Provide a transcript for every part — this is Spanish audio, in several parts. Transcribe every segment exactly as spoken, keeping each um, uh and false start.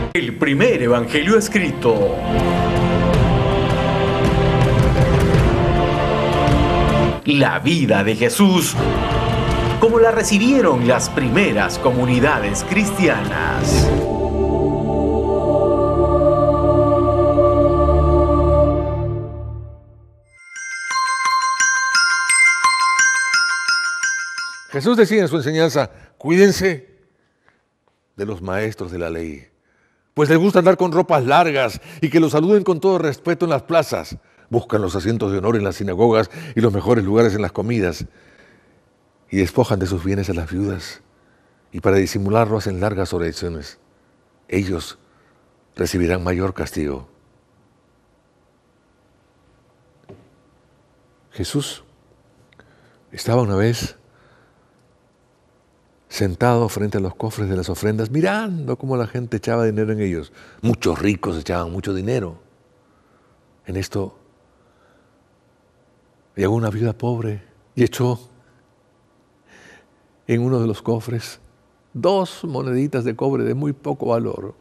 El primer evangelio escrito. La vida de Jesús, como la recibieron las primeras comunidades cristianas. Jesús decía en su enseñanza: cuídense de los maestros de la ley, pues les gusta andar con ropas largas y que los saluden con todo respeto en las plazas. Buscan los asientos de honor en las sinagogas y los mejores lugares en las comidas, y despojan de sus bienes a las viudas, y para disimularlo hacen largas oraciones. Ellos recibirán mayor castigo. Jesús estaba una vez sentado frente a los cofres de las ofrendas, mirando cómo la gente echaba dinero en ellos. Muchos ricos echaban mucho dinero. En esto llegó una viuda pobre y echó en uno de los cofres dos moneditas de cobre de muy poco valor.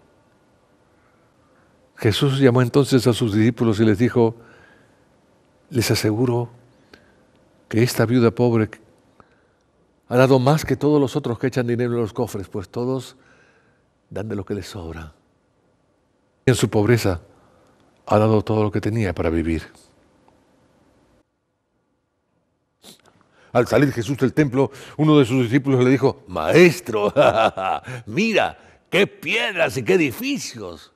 Jesús llamó entonces a sus discípulos y les dijo: les aseguro que esta viuda pobre ha dado más que todos los otros que echan dinero en los cofres, pues todos dan de lo que les sobra. En su pobreza ha dado todo lo que tenía para vivir. Al salir Jesús del templo, uno de sus discípulos le dijo: Maestro, mira, qué piedras y qué edificios.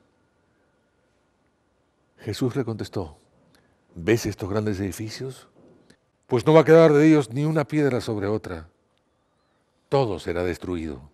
Jesús le contestó: ¿ves estos grandes edificios? Pues no va a quedar de ellos ni una piedra sobre otra. Todo será destruido.